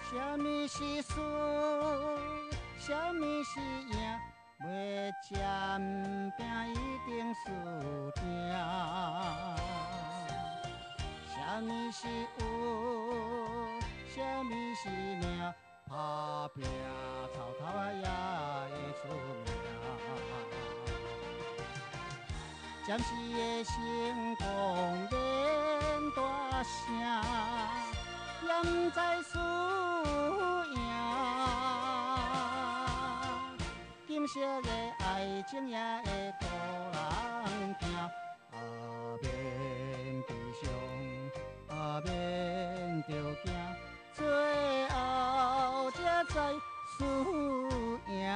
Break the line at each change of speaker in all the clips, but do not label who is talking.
什么是输，什么是赢？要占拼一定输定。什么是有，什么是命？打拼草头啊也会出名。暂时的成功免大声，也不知输赢。金色的爱情也会互人惊，免悲伤，免着惊，最后才知输赢。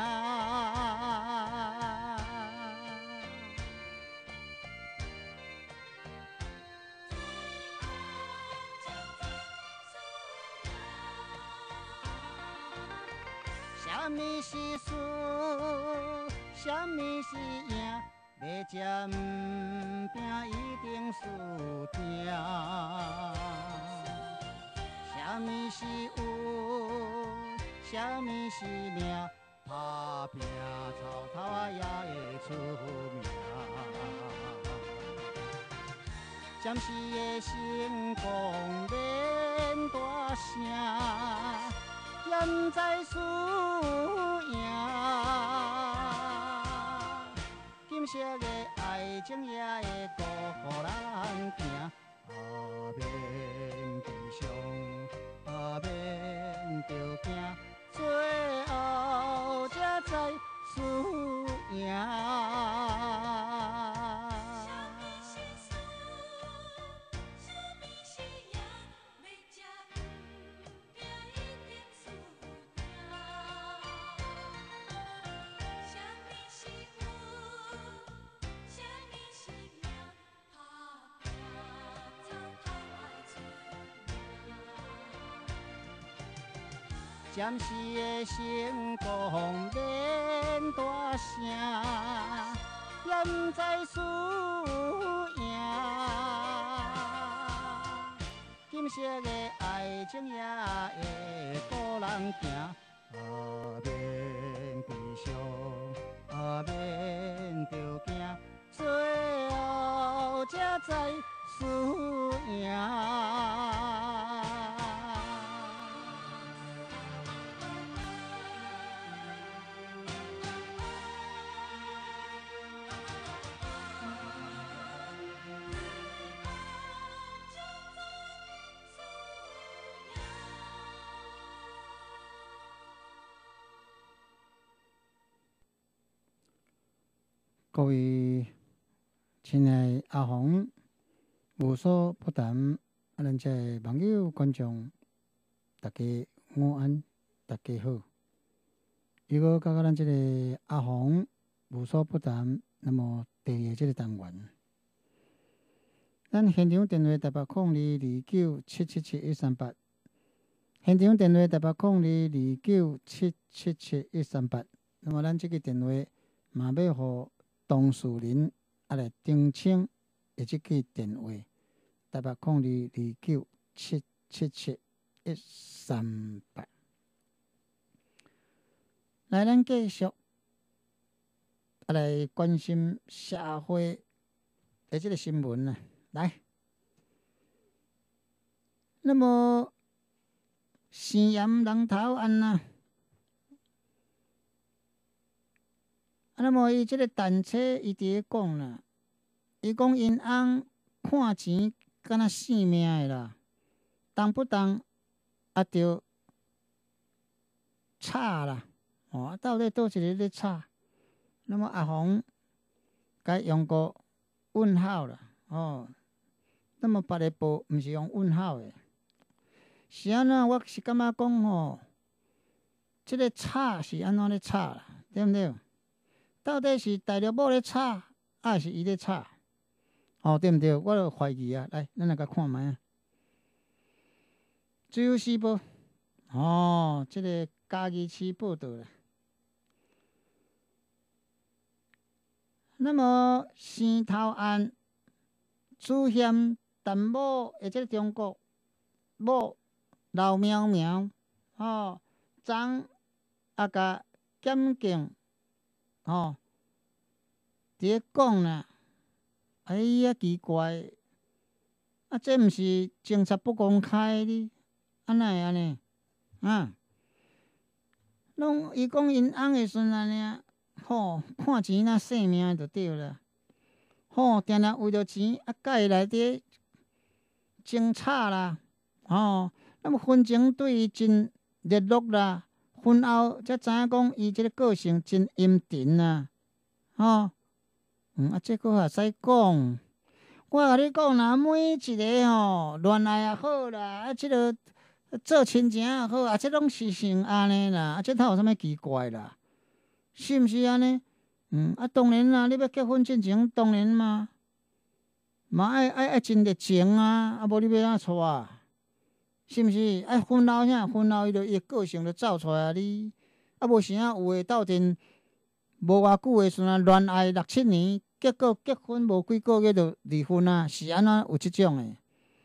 什么是输，什么是赢？要占拼一定输定。什么是有，什么是命？打拼草头啊也会出名。暂时的成功免大声，也不知输赢。金色的爱情也会互人惊，免悲伤，免着惊，最后才知输赢。暂时的成功免大声，也不知输赢。金色的爱情也会互人惊，免悲伤，免着惊，最后才知输赢。各位亲爱的阿红、无所不谈，咱这网友观众，大家午安，大家好。如果到咱这个阿红无所不谈，那么第二这个单元，咱现场电话台北0229777138，现场电话台北0229777138。那么咱这个电话嘛要互当事人来澄清，即个电话台北0229777138。来，咱继续来关心社会的这个新闻啊。来，那么生盐人头案啊，那么伊即个单车伊伫咧讲啦，伊讲因翁看钱敢若性命的啦，动不动也着吵啦，到底倒一个咧吵？那么阿红该用个问号啦，那么别个报毋是用问号的，是安怎？我是感觉讲即个吵是安怎咧吵啦，对毋对？到底是大陆某咧吵，还是伊咧吵？对毋对？我就怀疑啊。来，咱来甲看卖啊。自由时报，即个嘉义市报道啦。那么生头案主嫌陈某，即个中国某刘苗苗， 昨也甲检警伫咧讲啦，伊啊奇怪，这毋是警察不公开哩，哪会安尼？拢伊讲因翁的时阵安尼啊，看钱若性命就对啦。定定为着钱甲伊内底争吵啦，那么婚前对伊真热络啦，婚后才知影讲伊即个个性真阴沉啦，这个也使讲。我甲你讲啦，每一个恋爱也好啦，即个做亲情也好，这拢是像安尼啦，这哪有啥物奇怪啦？是毋是安尼？当然啦，你要结婚之前，当然嘛爱真热情啊，无你要安怎娶？是毋是？婚后啥？婚后伊的个性就走出来啊！你无啥有诶斗阵，无偌久诶时阵恋爱6、7年，结果结婚无几个月就离婚啊？是安怎有即种诶？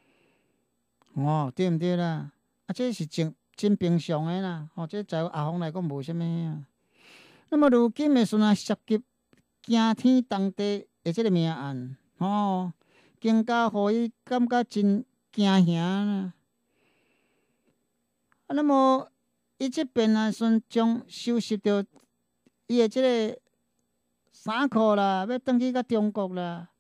对毋对啦？这是真平常诶啦。这在阿峰来讲无啥物啊。那么如今诶时阵涉及惊天动地诶即个命案，更加互伊感觉真惊吓啦。那么伊即边啊，阵将收拾着伊诶即个衫裤啦，要转去到中国啦，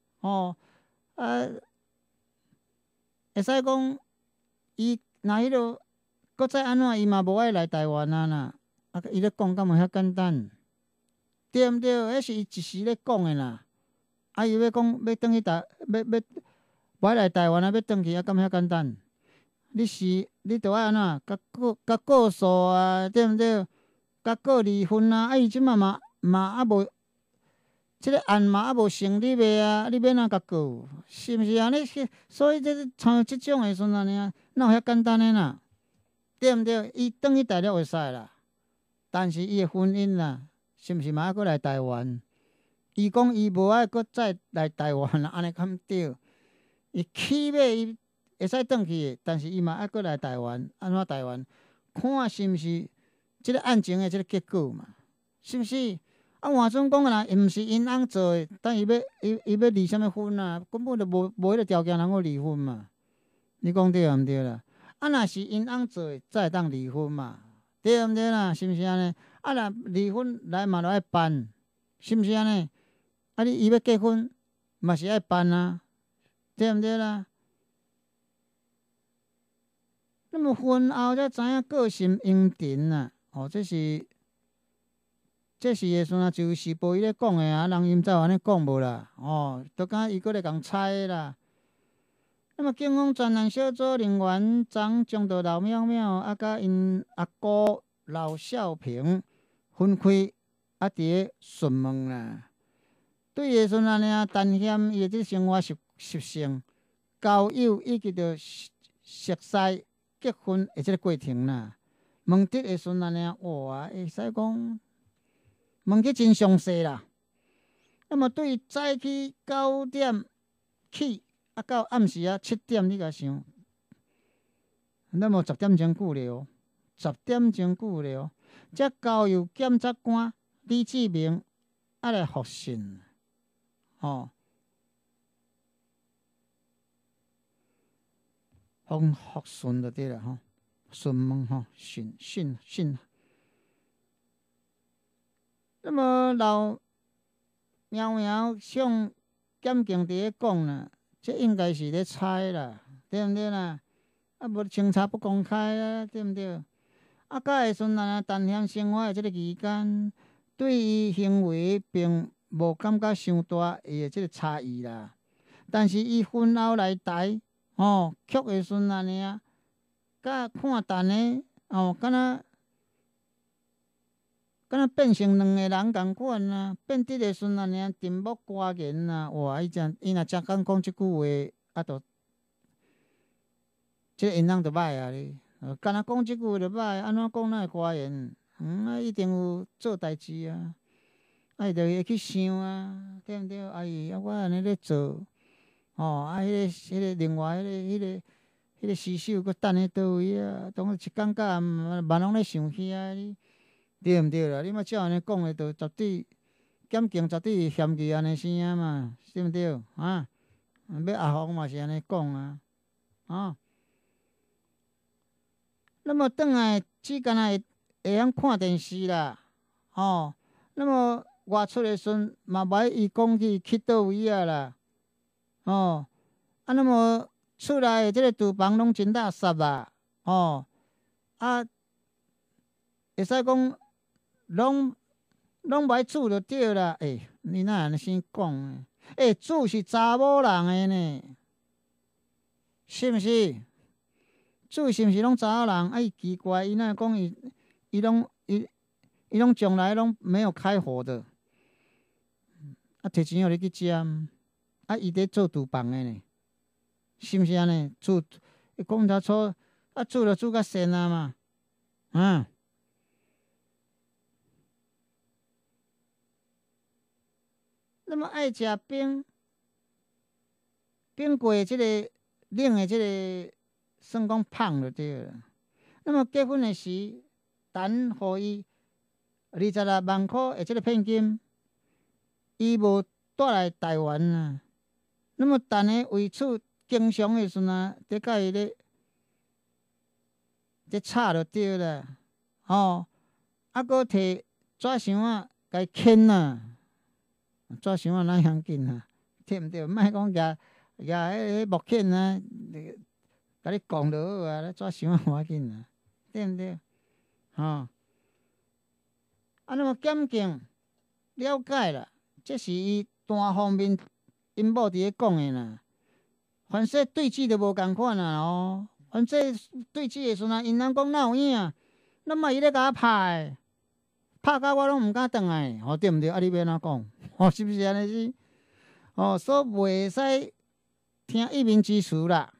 会使讲伊若迄落搁再安怎，伊嘛无爱来台湾啊啦。伊咧讲敢有遐简单？对毋对？迄是伊一时咧讲诶啦。伊要讲要转去要无爱来台湾啊，要转去敢遐简单？你着爱安怎？甲告诉啊，对毋对？甲告离婚啊！伊即马嘛还无，即个案嘛还无成立诶啊！你要哪甲告？是毋是安尼？所以像即种诶时阵尔，哪有遐简单诶啦？对毋对？伊转去大陆会使啦，但是伊诶婚姻啦，是毋是嘛还阁来台湾？伊讲伊无爱阁再来台湾啦，安尼敢对？伊起码伊会使转去，但是伊嘛爱阁来台湾，安怎台湾？看是毋是即个案情的即个结果嘛？是毋是？换算讲啦，毋是因翁做的，但伊要离啥物婚啊？根本就无迄个条件通好离婚嘛？你讲对毋对啦？若是因翁做的，才会当离婚嘛？对毋对啦？是毋是安尼？若离婚来嘛，着爱办，是毋是安尼？伊要结婚嘛是爱办啊，对毋对啦？那么婚后才知影个性阴沉啊，这是诶时阵就是时报伊咧讲诶啊，人因早安尼讲无啦，都敢伊搁咧共猜啦。那么警方专案小组人员昨将着刘淼淼甲因阿姑刘少平分开伫咧询问啦。对诶时阵呢，谈嫌伊诶即生活习性、交友以及着熟悉结婚诶即个过程啦。问题诶时阵呢，哇，会使讲问题真详细啦。那么对早起9点起，到暗时7点，你甲想，那么10点钟久咧哦，10点钟久咧哦。这交由检察官李志明来复讯，复讯就对啦，询问讯。那么老喵喵向检警伫咧讲啦，这应该是咧猜啦，对毋对啦？无清查不公开啊，对毋对？甲会阵谈嫌生活诶即个期间，对伊行为并无感觉伤大伊诶即个差异啦。但是伊婚后来台，曲诶时阵啊，甲看淡诶，敢若变成两个人共款啊，变得诶时阵沉默寡言啊，哇！伊若真敢讲即句话，着即个因翁着歹啊咧。敢若讲即句话着歹，安怎讲哪会寡言？一定有做代志啊，伊着会去想啊，对毋对？我安尼咧做，迄个另外迄迄个尸首搁等咧倒位啊？当一感觉万拢咧想起啊，你对毋对啦？你莫照安尼讲诶，就绝对检警绝对嫌弃安尼生啊嘛，对毋对？啊，要阿红嘛是安尼讲啊，啊。那么转来只干那会晓看电视啦，吼。那么外出诶时阵嘛无伊讲去倒位啊啦，吼。啊，那么厝内诶即个厨房拢真垃圾啊，吼。啊，会使讲拢无煮就对啦。你哪安尼先讲呢？煮是查某人诶呢，是毋是？煮是毋是拢查某人？伊奇怪，伊哪讲伊拢从来拢没有开火的，啊，摕钱互你去食，啊，伊伫做厨房诶呢，是毋是安尼？煮，讲清楚，啊，煮就煮较鲜啊嘛，啊。那么爱食冰过即个冷诶，即个算讲芳就对了。那么结婚诶时，等互伊26万箍诶，即个聘金，伊无带来台湾啊。那么等下为厝经常诶时阵啊，得甲伊咧吵就对啦，吼。啊，搁摕纸箱仔甲伊牵啊，纸箱仔哪样紧啊？对毋对？莫讲迄木钿啊，甲你讲就好啊，咧纸箱仔无要紧啊，对毋对？吼。啊，那么检警了解啦，这是伊单方面因某伫咧讲诶啦。凡说对峙就无共款啊哦。凡说对峙诶时阵，因人讲哪有影，那么伊咧甲我拍，拍到我拢毋敢转来，吼，对毋对？啊，你要安怎讲？吼，是毋是安尼是？吼，所以袂使听一面之词啦。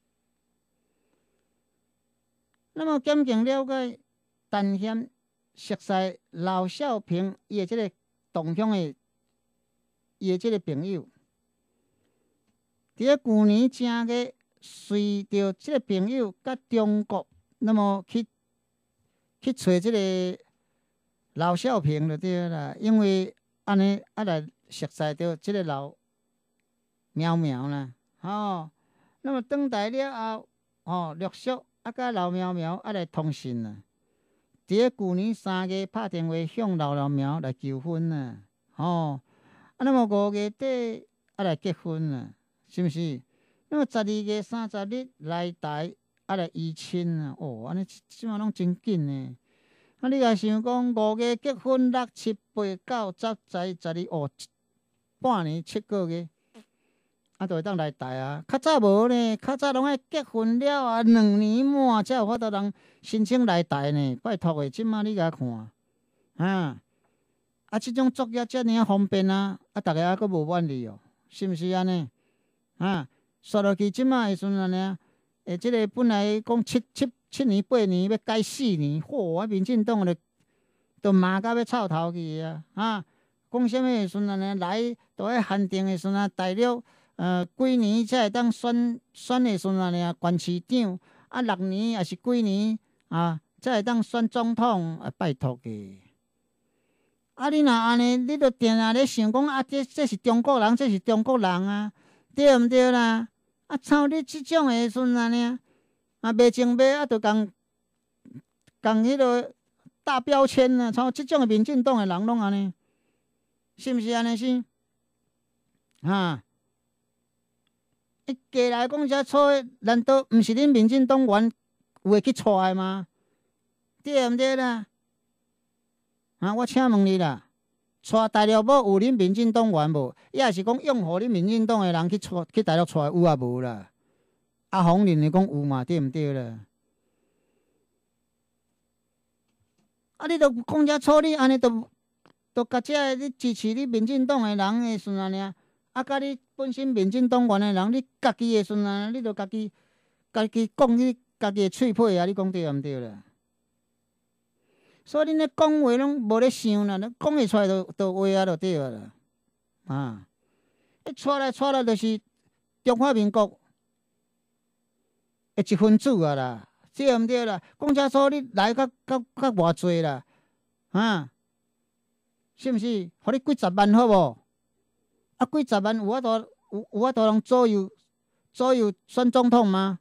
那么检警了解陈贤熟悉老少平伊诶即个同乡诶，伊诶即个朋友，伫咧旧年正月，随着即个朋友甲中国，那么去找即个老少平就对啦，因为安尼啊来熟悉着即个老苗苗啦，吼。那么转台了后，吼，陆续啊甲老苗苗啊来通信啦。伫咧旧年3月拍电话向老苗来求婚啦，吼。啊，那么5月底啊来结婚啦，是毋是？那么12月30日来台啊来移亲啦，哦，安尼即马拢真紧呢。啊，你若想讲5月结婚，6、7、8、9、10、11、12，哦，半年7个月。啊，就会当来台啊！较早无呢，较早拢爱结婚了啊，2年满才有法度人申请来台呢。拜托诶，即马你甲看，即种作业遮尔方便啊！逐个还佫无满意哦，是毋是安尼？刷落去即马诶时阵安尼，即个本来讲七年8年要改4年，嚯！民进党就骂到要臭头去啊！讲啥物诶时阵安尼来，都爱限定诶时阵大陆。几年才会当选诶时阵尔，县市长啊，6年也是几年才会当选总统拜托个。你若安尼，你着定定咧想讲这是中国人，这是中国人啊，对毋对啦？操你即种诶时阵尔，袂清白着共迄个大标签啊！操，即种诶民进党诶人拢安尼，是毋是安尼是？伊过来讲遮错诶，难道毋是恁民进党员有会去带诶吗？对毋对啦？我请问你啦，带大陆某有恁民进党员无？抑也是讲拥护恁民进党诶人去大陆带有啊无啦？阿红认为讲有嘛？对毋对啦？你著讲遮错，你安尼著甲遮你支持你民进党诶人诶时阵尔。甲你本身民进党员诶人，你家己诶时阵，你著家己讲你家己诶喙皮啊！你讲对毋对啦？所以恁咧讲话拢无咧想啦，讲会出来就话啊，就对啦。带来就是中华民国的一分子啊啦，对毋对啦？公车所你来较偌济啦，啊，是毋是？互你几十万好无？啊，几十万有法度通左右选总统吗？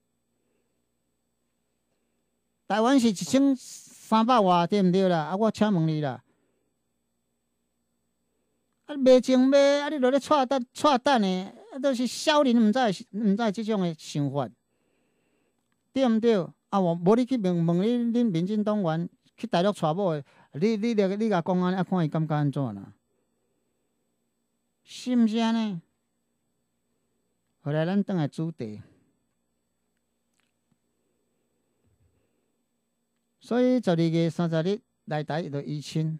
台湾是1300外，对毋对啦？啊，我请问你啦，啊，卖情卖，啊，你落咧带等的，啊，都是少年毋知即种的想法，对毋对？啊，无你去问恁民进党员去大陆带某的，你甲讲安尼，啊，看伊感觉安怎啦？是毋是安尼？后来咱转来主题，所以12月30日来台就移亲。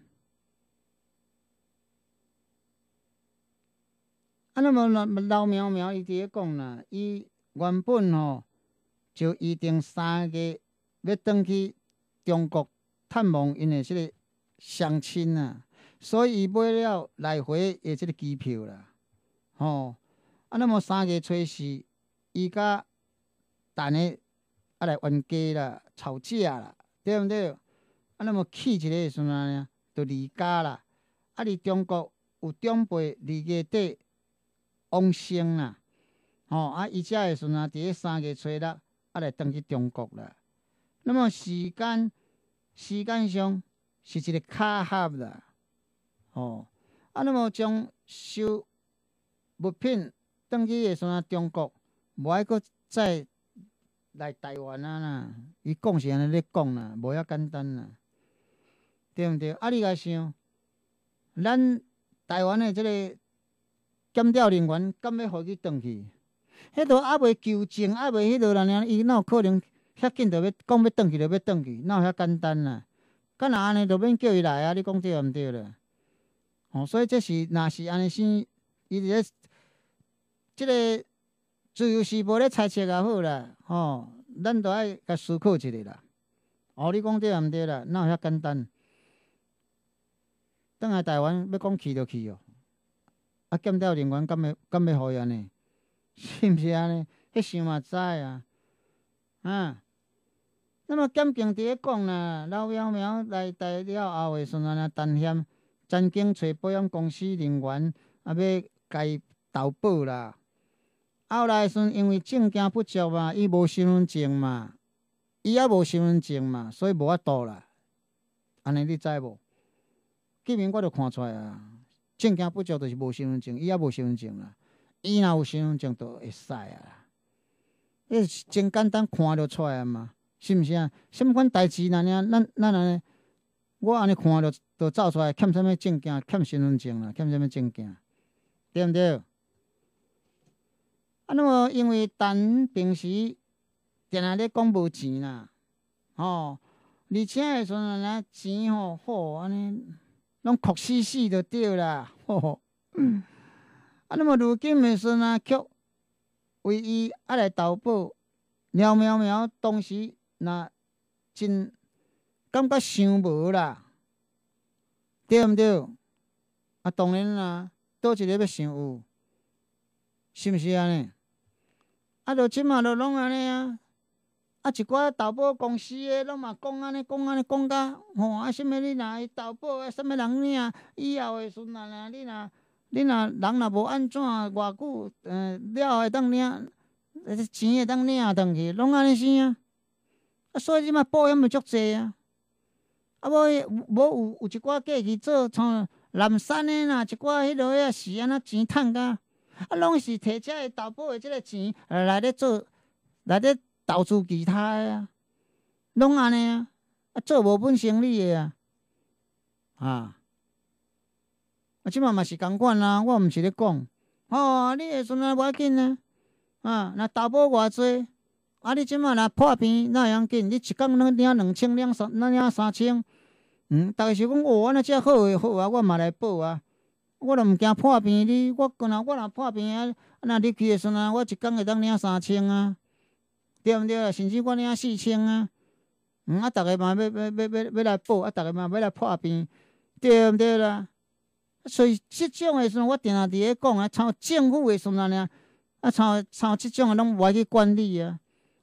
啊，那么老苗苗伊伫咧讲啦，伊原本就预定3月要转去中国探望因的即个乡亲啊，所以伊买了来回的即个机票啦，啊，那么3月初4，伊甲等的来冤家啦、吵架啦，对毋对？啊，那么去一个的时阵呢，就离家啦。啊，伫中国有长辈2月底往生啦，啊，伊遮的时阵伫咧3月初6，来转去中国啦。那么时间上是一个巧合啦，啊，那么将收物品转去的时阵，中国无爱阁再来台湾啊啦。伊讲是安尼咧讲啦，无遐简单啦，对毋对？啊，你来想，咱台湾的即个检调人员敢要互伊转去？迄都还袂求证，还袂迄落啦，伊哪有可能遐紧就要讲要转去就要转去？哪有遐简单啦？敢若安尼就免叫伊来啊！你讲对毋对啦？所以这是若是安尼生，伊伫咧即个自由时报咧猜测也好啦，咱都爱甲思考一下啦。你讲对毋对啦？哪有遐简单？转来台湾要讲去就去哦。啊，检调人员敢要互伊安尼？是毋是安尼？迄想嘛知啊。那么检警伫咧讲啦，老苗苗来台了后的时阵啊，陈经找保险公司人员要甲伊投保啦。后来时阵因为证件不足嘛，伊无身份证嘛，伊也无身份证嘛，所以无法度啦。安尼你知无？记名我就看出来啊，证件不足就是无身份证，伊也无身份证啦。伊若有身份证就会使啊啦。迄真简单看就出来啊嘛，是毋是啊？什么款代志咱安尼，我安尼看就走出来，欠什么证件，欠身份证啦，欠什么证件，对毋对？啊，那么因为陈平时定定咧讲无钱啦，而且的时阵呢，钱好安尼，拢哭死就对啦，啊，那么如今的时阵啊，却为伊来投保，苗当时若真感觉想无啦，对毋对？啊，当然啦，倒一个要想有，是毋是安尼？啊，就即马就拢安尼啊！啊，一寡投保公司的拢嘛讲安尼讲甲啊，什么你若投保啊，什么人领以后的时阵啊，你若人若无安怎偌久，了会当领，钱会当领转去，拢安尼生啊！啊，所以即马保险就足济啊！啊，无有一寡假期做像南山的啦，一寡迄落是安那钱趁甲。啊，拢是摕遮个投保的即个钱来咧投资其他的啊，拢安尼啊，做无本生意的啊，即马嘛是共款啊，我毋是咧讲，你的时阵无要紧啊，若投保偌济，啊，你即马若破病哪会要紧？你一工能领2000、领3000，逐个是讲安尼遮好诶好啊，我嘛来保啊。我都毋惊破病，我若破病啊，若入去的时阵啊，我一工会当领3000啊，对毋对？甚至我领4000啊，啊，逐个嘛要来保，啊，逐个嘛要来破病，对毋对啦？所以即种的时阵，我定定伫咧讲啊，像政府的时阵啊，像即种的拢无爱去管理啊，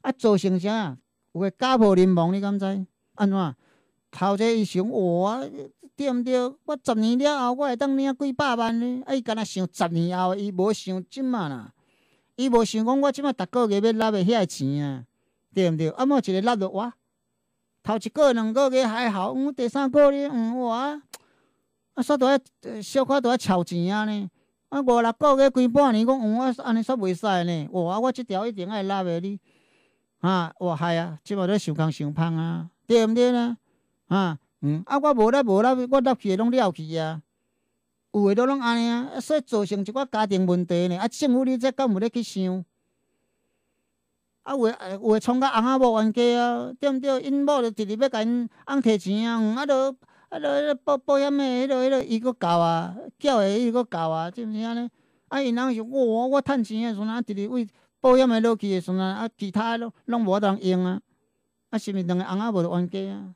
啊，造成啥？有诶家破人亡，你敢知？安怎？头一伊想，哇，对毋对？我10年了后，我会当领几百万呢？啊，伊干那想10年后，伊无想即马啦。伊无想讲，我即马逐个月要纳诶遐钱啊，对毋对？啊，某一个纳落哇，头一个2个月还好，第3个月，哇，啊，煞都要小可都要超钱啊呢。啊，5、6个月规半年，讲我安尼煞袂使呢。哇，我即条一定爱纳诶你。啊，哇嗨啊！即马咧想空想芳啊，对毋对啦？啊，啊，我无纳，我纳去拢了去啊。有诶都拢安尼啊，所以造成一寡家庭问题呢。啊，政府你这敢有咧去想？啊，有诶创甲翁仔某冤家啊，对毋对？因某就直直要甲因翁摕钱啊，保险诶迄个伊阁交啊，缴诶伊阁交啊，是毋是安尼？啊，因翁想，哇，我趁钱诶时阵啊，直直为保险诶落去诶时阵啊，其他拢无通用啊，啊，是毋是两个翁仔无冤家啊？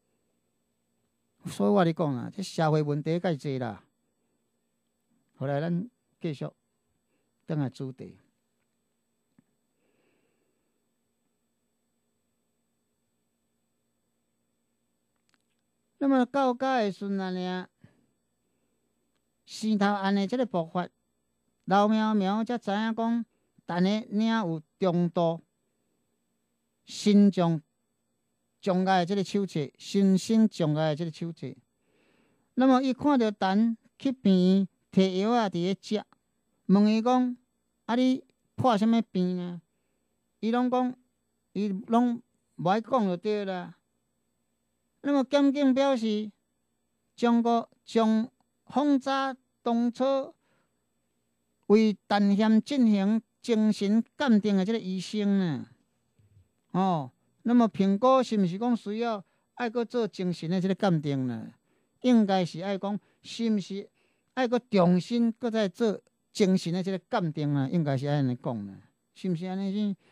所以我咧讲啊，这社会问题介济啦。后来咱继续转来主题。那么到家诶时阵呢，生头案诶即个爆发，老苗苗才知影讲，等下领有中度心脏障碍诶即个手册，心身障碍诶即个手册。那么伊看到等去病院摕药啊，伫咧食，问伊讲：啊，你破啥物病呢？伊拢讲，伊拢无爱讲就对啦。那么检警表示，将轰炸当初为陈嫌进行精神鉴定的这个医生呢，那么评估是毋是讲需要爱搁做精神的这个鉴定呢？应该是爱讲是毋是爱搁重新搁再做精神的这个鉴定啊？应该是安尼讲呢，是毋是安尼是？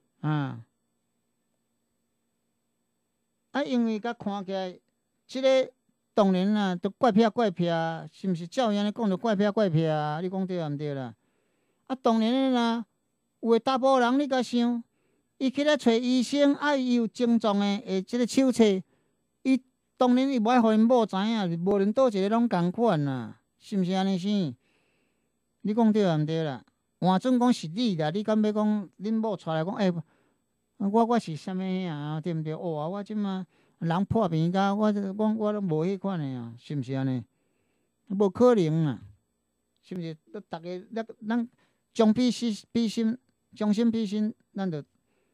因为甲看起来，即个当然啦，都怪癖，是毋是照样咧讲着怪癖啊？你讲对毋对啦？啊，当然诶啦，有诶查甫人你甲想，伊去咧找医生，伊有症状诶，即个手册，伊当然伊无爱互因某知影，无论倒一个拢共款啦，是毋是安尼生？你讲对毋对啦？换准讲是你啦，你敢要讲恁某出来讲，我是啥物啊？对毋对？哇！我即马人破病甲我拢无迄款诶啊，是毋是安尼？无可能啊，是毋是？逐个咱将心比心，咱着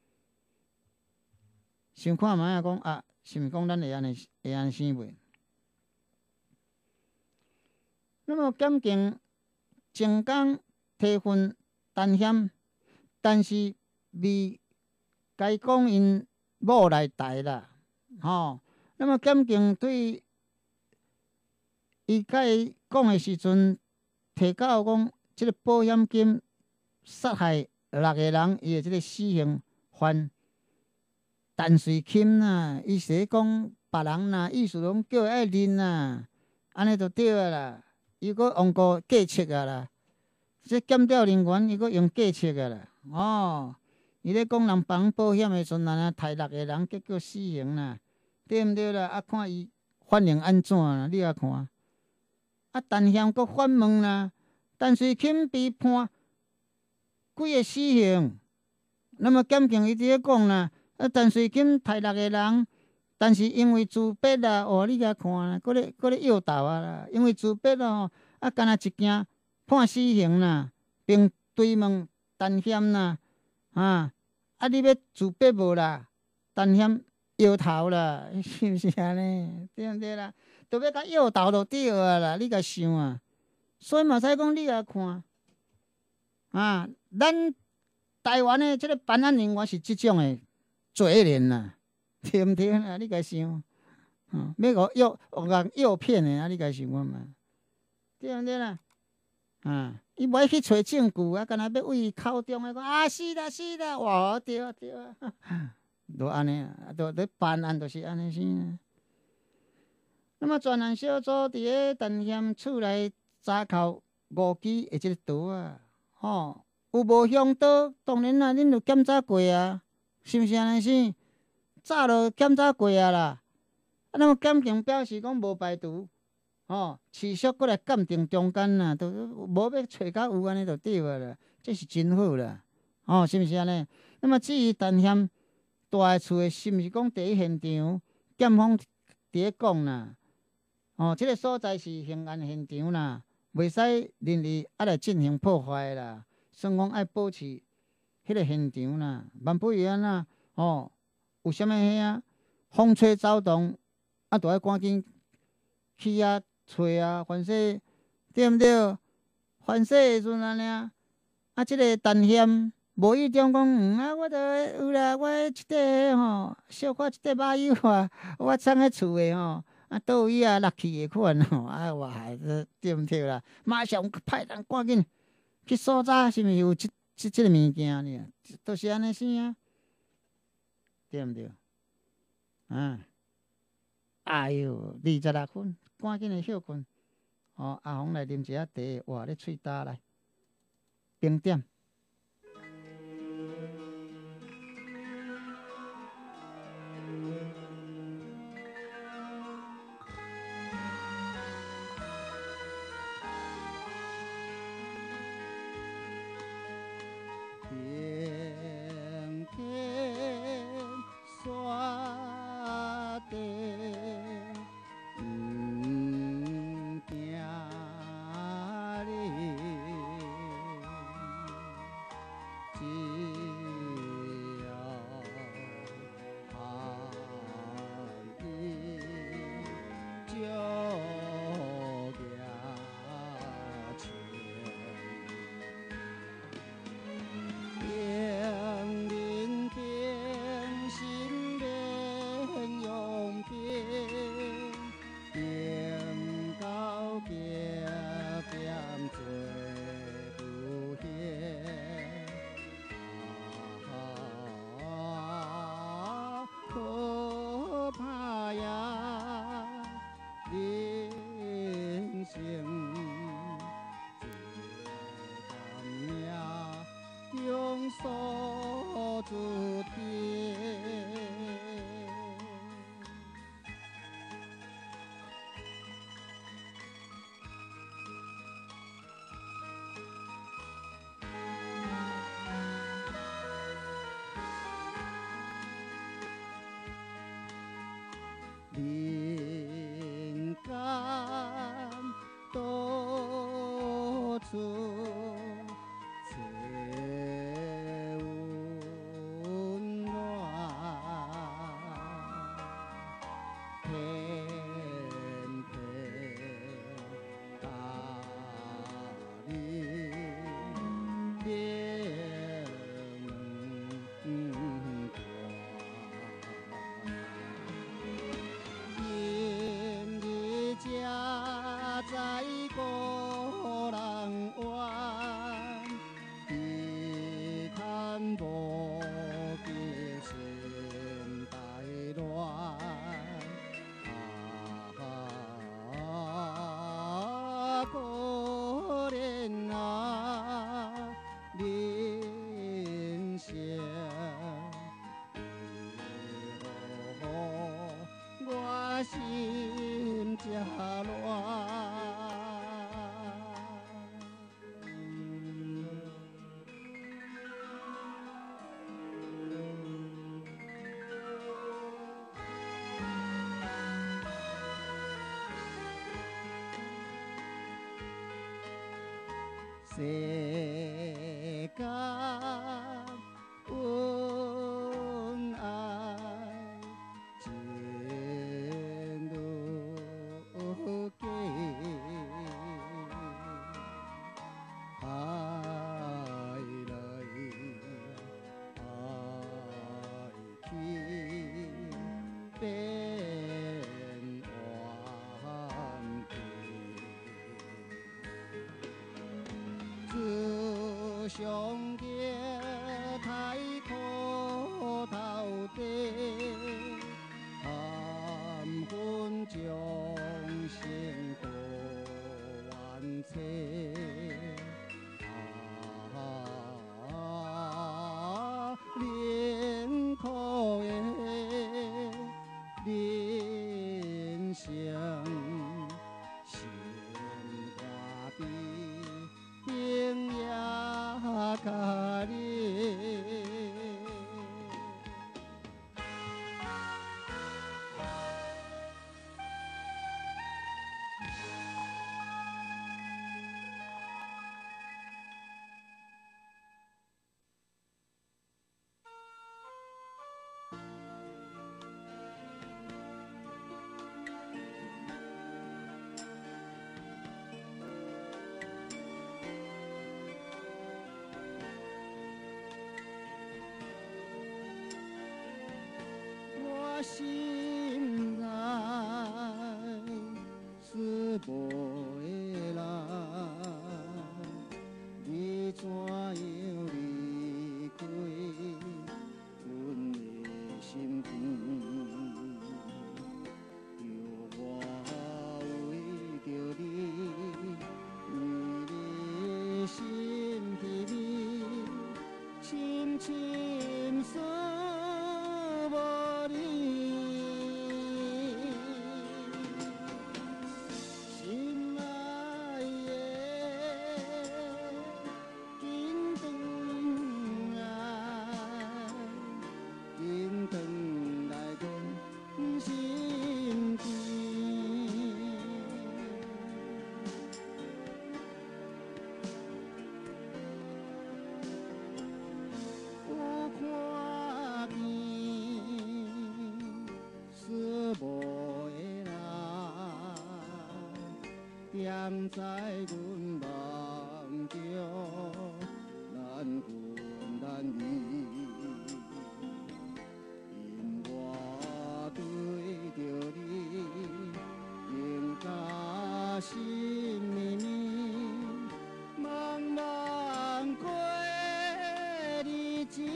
想看觅啊，讲啊，是毋是讲咱会安尼生袂？那么检警前工提分陈嫌，但是未该讲因某来台啦，那么检警对伊甲伊讲诶时阵，提到讲即个保险金杀害6个人，伊诶即个死刑犯陈瑞钦呐，伊是咧讲别人呐，意思拢叫伊爱认呐，安尼就对啊啦。伊阁用过计策啊啦，即检调人员伊阁用计策啊啦，伊咧讲人帮保险诶时阵啊，杀6个人，结果死刑啦，对毋对啦？啊，看伊反应安怎啦？你啊看，啊，陈嫌阁反问啦，陈瑞钦被判几个死刑？那么检警伊伫咧讲啦，陈瑞钦杀6个人，但是因为自杀啦，你甲看啦，搁咧诱导啊啦，因为自杀啦敢若一件判死刑啦，并追问陈嫌啦，你要自杀无啦？陈嫌摇头啦，是毋是安尼？对毋对啦？都要甲诱导就对啊啦，你甲想啊。所以嘛使讲你来看，咱台湾的即个办案人员是即种的做人啦，对毋对啦？你甲想，要互诱骗的你甲想看嘛？对毋对啦？伊无爱去找证据啊，干若要为伊口中的讲是啦，哇，对啊，都安尼啊，都咧办案就是安尼生。那么专案小组伫咧陈嫌厝内查扣5支的即个刀啊，有无凶刀？当然啦，恁有检查过啊。 是毋是安尼生？早就检查过啊啦，啊，那么检定表示讲无排除，持续过来鉴定中间啦，都无要找到有安尼就对啊啦，这是真好啦，是毋是安尼？那么至于陈嫌住诶厝诶，是毋是讲第一现场？检方伫咧讲啦，即个所在是刑案现场啦，袂使任意来进行破坏啦，双方爱保持迄个现场啦，万不然啊，有啥物迄啊，风吹草动，就爱赶紧去找凡说对毋对？凡说的时阵安尼即个陈嫌无意中讲，我著有啦，我即块小可即块马油我藏喺厝诶倒位落去诶款哇，对毋对啦？马上派人赶紧去搜查，是毋是有即个物件呢？都是安尼生对毋对？哎哟，26分，赶紧诶休困。阿红来啉一下茶，活咧喙焦来，冰点。人间到处找温暖，偏偏家己冷淡。在故人怨，悲叹无尽心带乱。可怜人生，我心这乱。世间恩爱真如假，爱来爱去变幻地。自上街抬头头地，含恨将心过万切。连
声，心肝比冰也较冷。我心内思无的人，你怎样离开阮的心田？叫我为着你，为你心甜蜜，深深思无你。心爱的，紧转来，紧转来阮心田。有看见思无的人，踮在阮梦中，难分难离。因我对着你，情加心绵绵，茫茫过日子。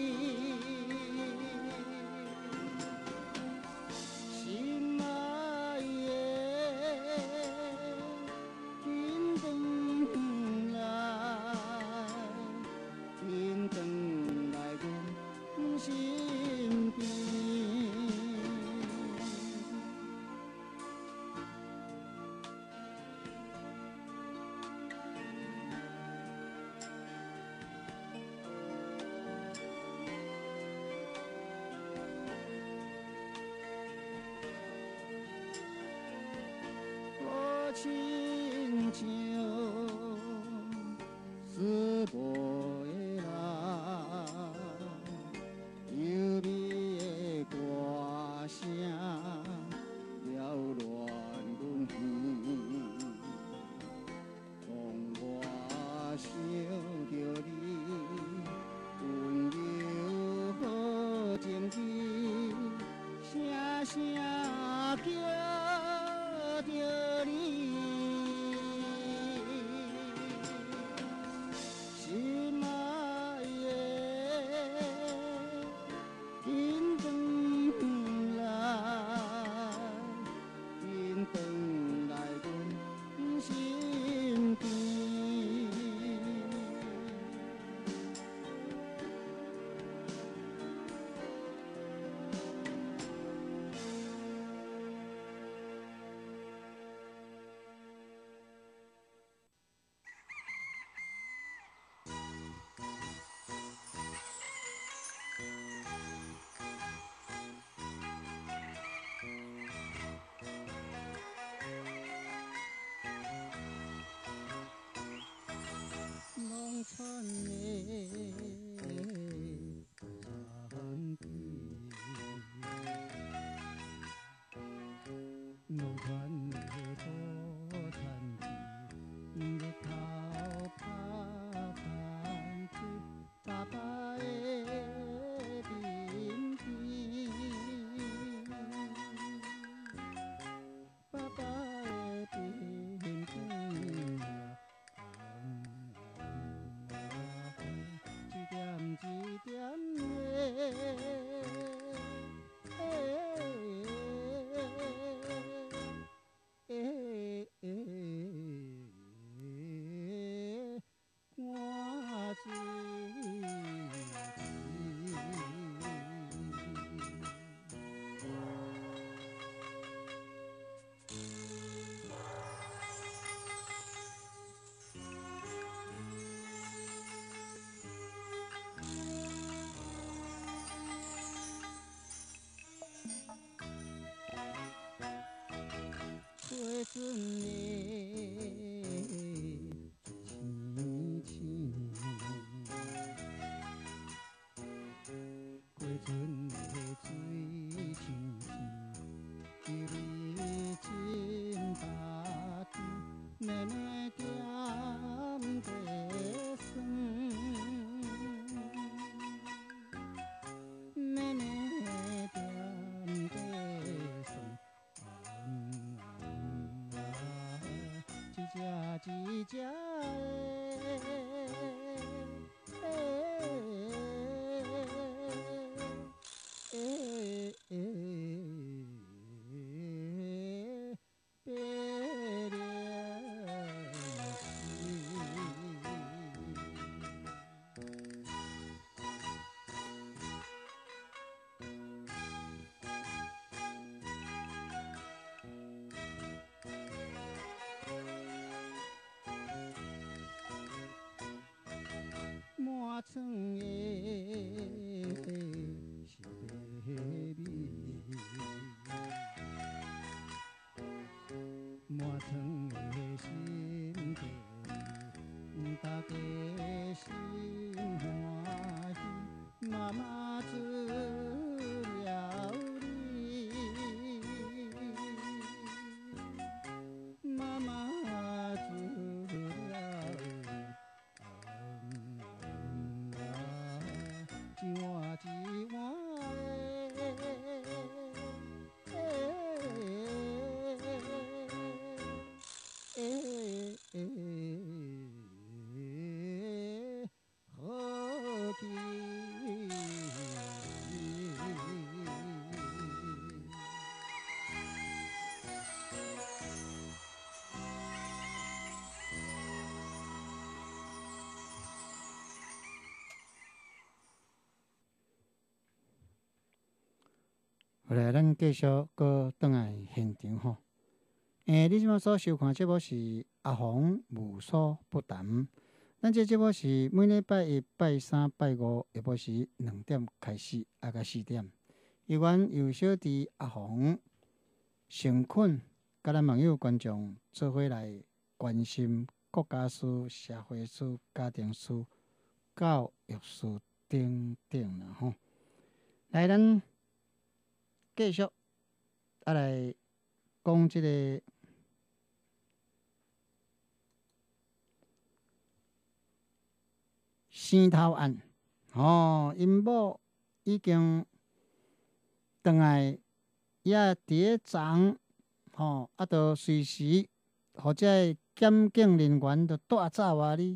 心爱的，紧转来，紧转来阮身边。好亲像思无的人，幽微的歌声缭乱阮耳。当我想着你，温柔好情意，声声叫着你。心孙的青青，过船的水清清，伊你真巴甜，妹妹点地酸，妹妹点地酸。一只满床的是白米，满床的心地，大家心欢喜，妈妈做了你，妈妈做了一碗一碗好气。
后来咱继续搁转来现场吼。你即马所收看节目是阿红无所不谈。咱这节目是每礼拜一、拜三、拜五下晡时2点开始，到4点。有缘由小弟阿红、成困，甲咱网友观众做伙来关心国家事、社会事、家庭事、教育事等等啦吼。来，咱继续来讲即个生头案。因某已经转来，也伫咧昨，就随时，或者检警人员就带走啊你。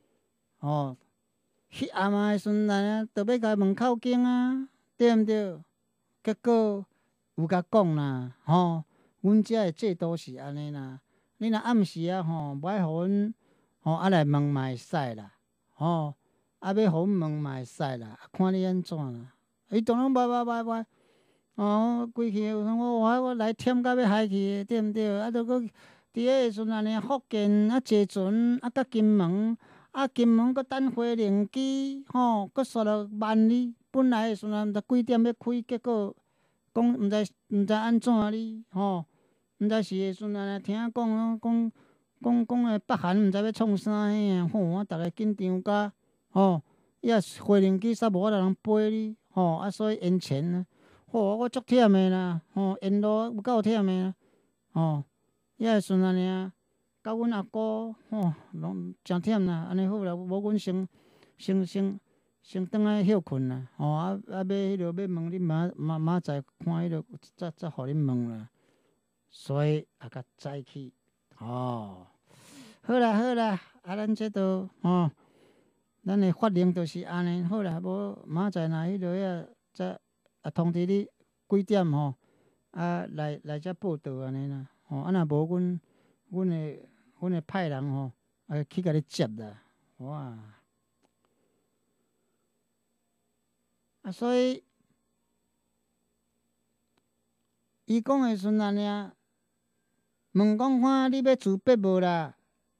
迄暗仔的时阵就要甲门口警啊，对毋对？结果有甲讲啦，阮遮的制度是安尼啦。你若暗时无爱互阮来问嘛会使啦，要互阮问嘛会使啦，看你安怎啦。伊当然袂，规气我来忝到要害去，对毋对？啊，著搁伫迄个时阵安尼福建坐船甲金门，金门搁等飞灵机，搁煞落慢哩。本来的时阵毋知几点要开，结果讲毋知安怎哩，毋知是的时阵安尼听讲北韩毋知要创啥嘿，逐个紧张甲也飞灵机煞无法度通飞哩，所以延前啊。我足忝的啦，沿路有够忝的啦，遐个时阵安尼啊，甲阮阿姑拢诚忝啦，安尼好啦，无阮先转来休困啦，要迄落要问恁明仔载看迄落再互恁问啦，所以也较早起，好啦，咱这都咱的法令就是安尼，好啦，无明仔载若迄落遐再通知你几点来遮报道安尼啦，若无阮会派人去甲你接啦，哇！所以伊讲的时阵安尼啊，问讲看你要自拔无啦？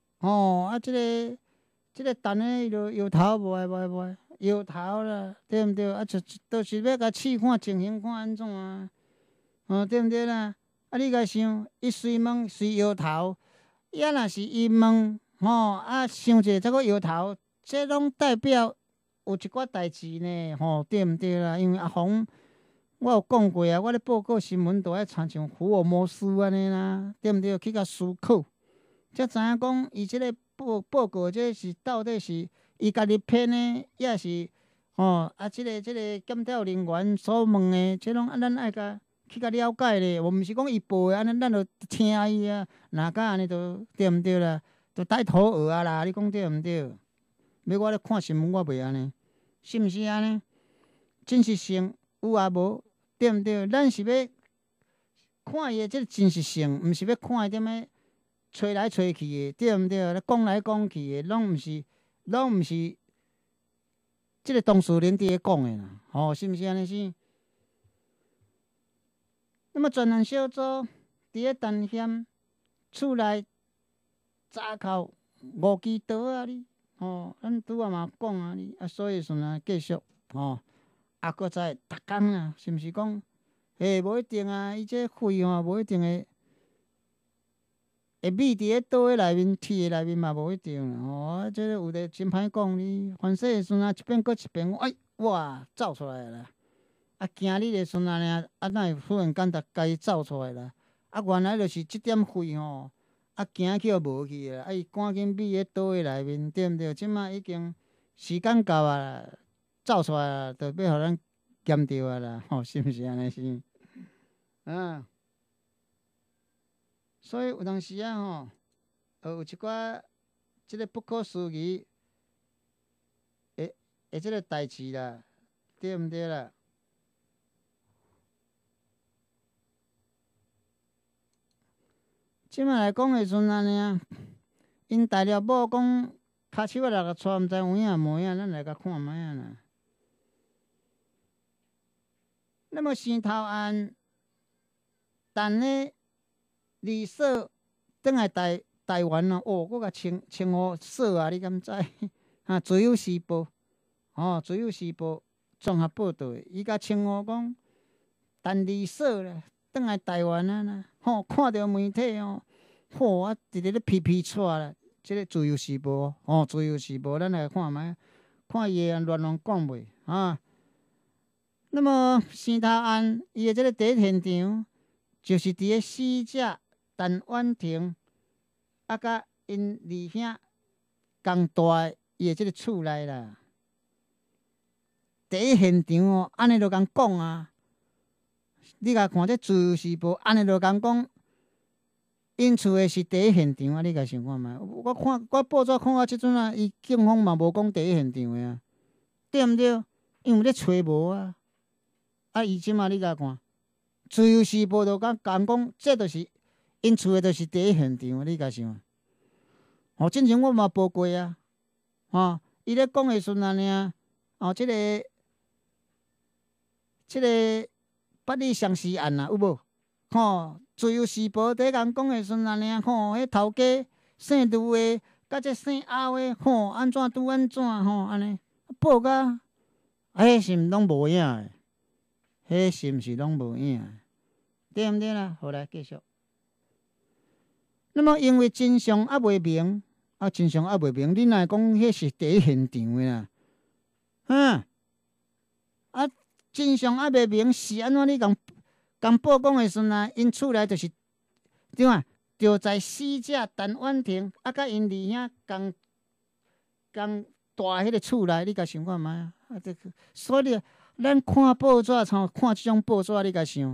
即个等的就摇头无爱，摇头啦，对毋对？就是要甲试看情形看安怎啊？对毋对啦？ 啊，你甲想，伊随问随摇头，也若是伊问想者再个摇头，这拢代表有一寡代志呢，对毋对啦？因为阿红，我有讲过啊，我咧报告新闻都爱参像福尔摩斯安尼啦，对毋对？去甲思考，才知影讲伊即个报告，这是到底是伊家己编的，也是即个检调人员所问的，这拢咱爱甲去甲了解咧。我毋是讲伊报的安尼，咱就听伊啊，若甲安尼就对毋对啦？就带头学啊啦，你讲对毋对？要我咧看新闻，我袂安尼，是毋是安尼？真实性有啊无？对毋对？咱是要看伊的即个真实性，毋是要看伊点么吹来吹去的，对毋对？咧讲来讲去的，拢毋是即个当事人伫咧讲的啦，是毋是安尼是？那么专案小组伫咧陈险厝内查扣5支刀啊！你咱拄仔嘛讲啊，你所以说继续搁再逐工啊，是毋是讲？无一定啊，伊这血无一定会密伫咧刀的内面、铁的内面嘛，无一定啦。这个有的真歹讲你，反正的时阵一遍搁一遍，哇，走出来啦！今日的时阵哪会忽然间家己走出来啦？原来就是即点血行去无去啦！伊赶紧密咧刀的内面，对毋对？即马已经时间到啊啦，走出来啦，就要互咱检着啊啦，是毋是安尼是？所以有当时啊有一寡即个不可思议即个代志啦，对毋对啦？即摆来讲的时阵安尼啊，因大了某讲骹手仔六个带，毋知有影无影，咱来甲看卖啊啦。那么生头案，等咧离锁转来台湾啊，我甲称呼锁啊，你敢知？自由时报，自由时报综合报道的，伊甲称呼讲，等离锁咧，转来台湾啊啦，看到媒体啊，直直咧批出啦，即个自由时报自由时报，咱来看卖，看伊会乱讲袂啊？那么生头案，伊的即个第一现场，就是伫咧死者陈婉婷甲因二兄共住伊的即个厝内啦。第一现场安尼就共讲啊，你甲看这自由时报，安尼就共讲，因厝的是第一现场啊！你甲想看觅？我报纸看到即阵啊，伊警方嘛无讲第一现场的啊，对毋对？因为咧找无啊。伊即马你甲看，自由时报就讲，这就是因厝的，就是第一现场。你甲想，之前我嘛报过啊，伊咧讲的时阵安尼啊，即个八里相思案啊，有无？自由时报第一共讲的时阵安尼啊，迄头家姓卢的，甲这姓敖的，安怎拄安怎安尼报甲，迄是毋拢无影的。迄是毋是拢无影？对毋对啦？好来继续。那么因为真相还未明，真相还未明，你若讲迄是第一现场的啦，真相还未明是安怎？你共报讲的时阵啊，因厝内就是对啊，就在死者陈婉婷甲因二兄共住迄个厝内，你甲想看觅啊？所以咱看报纸，看即种报纸，你甲想，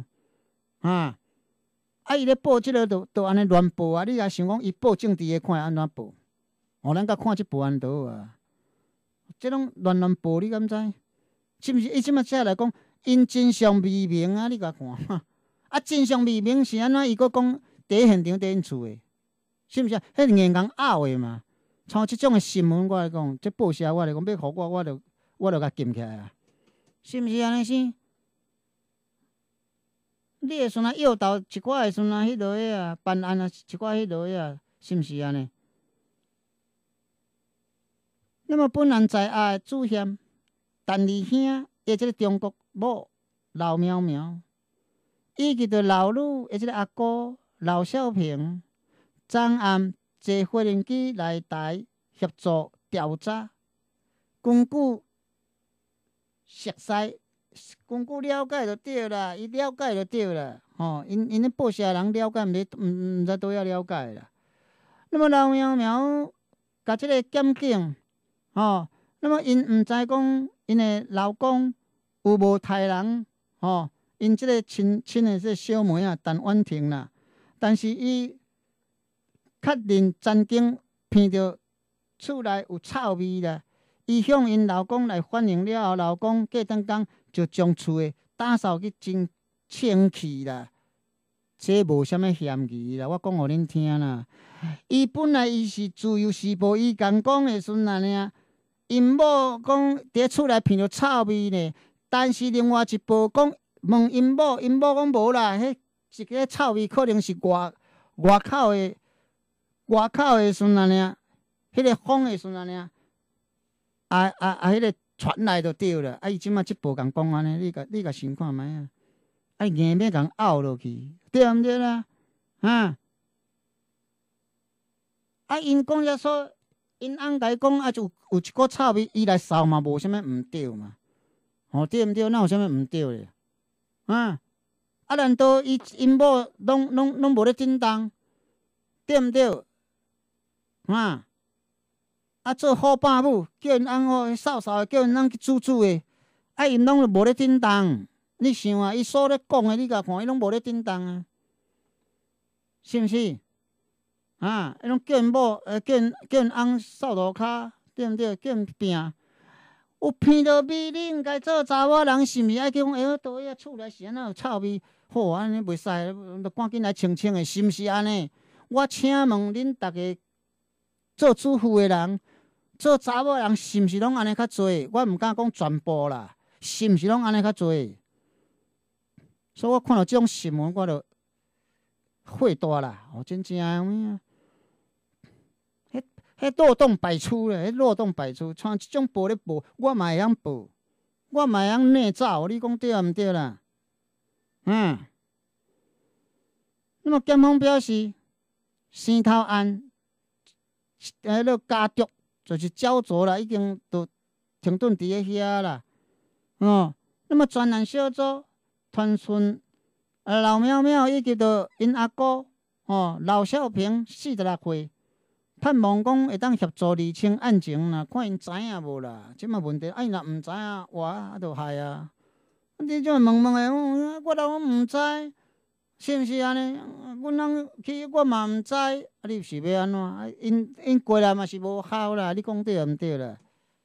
伊咧报即个就安尼乱报啊！你甲想讲，伊报政治的看安怎报？咱甲看即报案倒啊！即种乱报，你敢知？是毋是？伊即马才来讲，因真相未明啊！你甲看，真相未明是安怎？伊阁讲第一现场伫因厝的，是毋是？迄硬讲拗的嘛！像即种的新闻，我来讲，即报社我来讲，要互我就甲禁起来啊！是毋是安尼是？你会阵啊诱导一寡的阵啊，迄落个啊办案啊，一寡迄落个啊，是毋是安尼？那么本案在案的主嫌陈二兄，伊即个中国某刘苗苗， 伊记着老女诶，即个阿姑老少平，昨暗坐无人机来台协助调查，根据熟悉，根据了解就对啦，伊了解就对啦。吼、因咧报社人了解毋知倒要了解啦。那么老苗苗甲即个检警，吼、那么因毋知讲因诶老公有无杀人，吼、因即个亲诶这小妹啊，陈婉婷啦，但是伊确认曾经闻到厝内有臭味啦。伊向因老公来反映了后，老公过当工就将厝诶打扫去真清气啦，这无啥物嫌疑啦。我讲互恁听啦，伊本来伊是自由时报，伊共讲诶时阵尔，因某讲伫厝内闻到臭味呢，但是另外一报讲问因某，因某讲无啦，迄一个臭味可能是外口诶时阵尔，迄个风诶时阵尔。迄个传来就对了。伊即马即步共讲安尼，你甲想看觅啊？硬要共拗落去，对毋对啦？因讲遮说，因翁甲伊讲有一股臭味，伊来扫嘛，无啥物毋对嘛？对毋对？哪有啥物毋对咧？难道因某拢无咧振动？对毋对？做好爸母，叫因翁吼扫扫的，叫因翁去煮煮的，因拢无咧振动。你想啊，伊所咧讲的，你甲看，伊拢无咧振动啊，是毋是？伊拢叫因某，叫因翁扫路骹，对毋对？叫因拼，有闻到味，你应该做查某人，是毋是爱讲？倒遐厝内是安怎有臭味？好，安尼袂使，着赶紧来清清的，是毋是安尼？我请问恁逐个做主妇的人。做查某人是毋是拢安尼较侪？我毋敢讲全部啦，是毋是拢安尼较侪？所以我看到即种新闻，我就火大啦！真正啊，迄漏洞百出咧，迄漏洞百出，像即种报咧报，我嘛会晓报，我嘛会晓内走，你讲对毋对啦？那么检方表示，生头案，迄家属。就是焦灼啦，已经都停顿伫咧遐啦。那么专案小组传讯老苗苗以及着因阿姑老少平46岁，盼望讲会当协助厘清案情啦，看因知影无啦。即嘛问题，因若毋知影，哇，就害啊！你种问的，我老公毋知，是毋是安尼？阮人去，我嘛毋知，你是要安怎？因过来嘛是无效啦，你讲对毋对啦？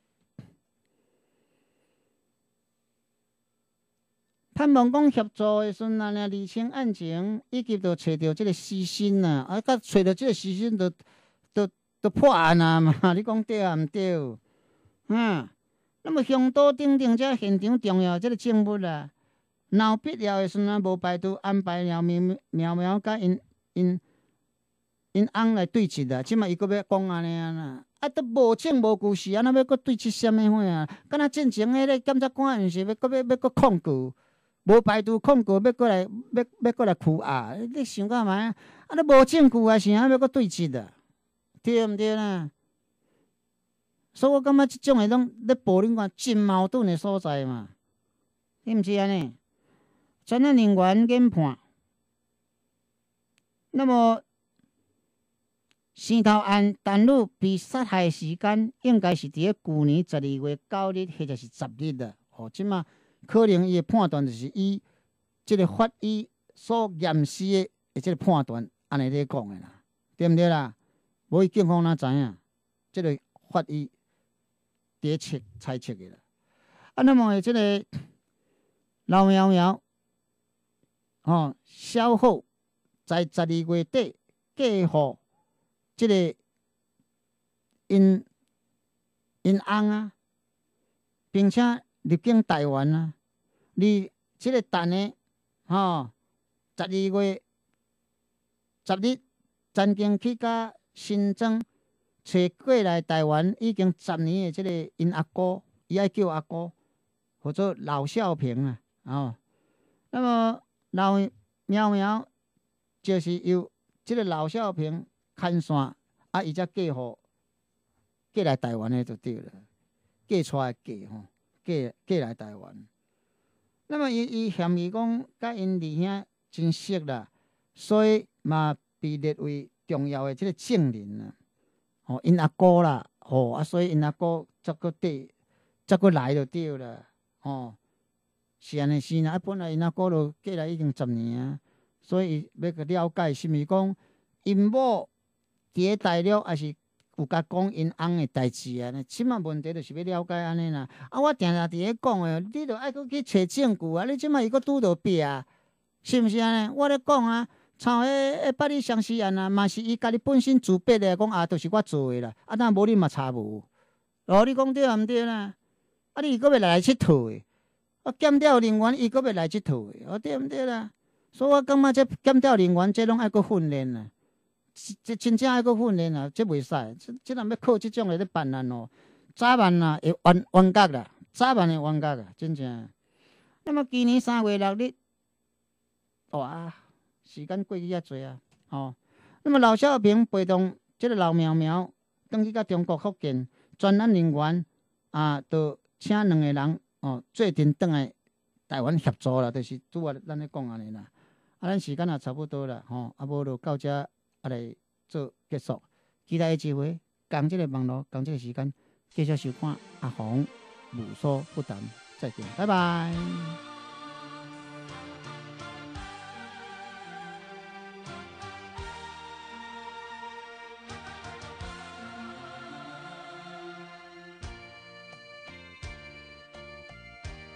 盼望讲协助的时阵，厘清案情，以及着找着即个失心啦，甲找着即个失心，就破案啊嘛！你讲对啊毋对？那么向导顶这现场重要即个证物啦。若有必要的时阵，无排除安排苗苗甲因翁来对质啦。即马伊阁要讲安尼啊啦，都无证无据是安怎要阁对质什么货啊？敢若进前迄个检察官毋是要阁控告，无排除控告要阁来拘押。你想干嘛？你无证据啊，是安要阁对质啊？对毋对啦？所以我感觉即种诶拢咧报恁看真矛盾诶所在嘛，是毋是安尼？专案人员研判，那么生头案陈女被杀害时间应该是伫咧去年12月9日或者是10日啦。即马可能伊诶判断就是以即个法医所验尸诶即个判断安尼咧讲诶啦，对毋对啦？无伊警方哪知影？即个法医伫咧猜测诶啦。那么即个老苗苗。稍后在12月底寄予即个因翁啊，并且入境台湾啊。你即个等的12月10日，曾经去甲新庄找过来台湾已经10年的即个因阿姑，伊爱叫阿姑，或者老少平啊。那么苗苗就是由即个老少平牵线，伊才嫁来台湾的就对了，嫁出来嫁吼，嫁来台湾。那么伊嫌伊讲，甲因二兄真熟啦，所以嘛被列为重要的即个证人啦。哦，因阿哥啦，所以因阿哥才阁来就对啦。是安尼是啦，本来因阿哥就过来已经10年啊，所以要去了解，是毋是讲因某伫大陆，还是有甲讲因翁的代志啊？即马问题就是要了解安尼啦。我定定伫咧讲诶，你著爱阁去找证据啊！你即马伊阁拄着壁啊，是毋是安尼？我咧讲啊，像迄百里相思案啊，嘛是伊家己本身自白诶，讲就是我做诶啦。若无你嘛查无，你讲对毋对啦？你阁要来佚佗诶？检调人员伊阁要来佚佗诶，对毋对啦？所以我感觉这检调人员这拢爱阁训练啦，这真正爱阁训练啦，这袂使，这若要靠这种诶咧办案哦，早晚啦会冤假啦，早晚会冤假啦，真正。那么今年3月6日，哇，时间过去遐济啊，那么老少平陪同这个老苗苗，登去到中国福建，专案人员就请2个人。做阵转来台湾协助啦，就是拄啊咱咧讲安尼啦。咱时间也差不多啦，无就到这来做结束。期待下一回，共这个网络，共这个时间，继续收看阿红无所不谈。再见，拜拜。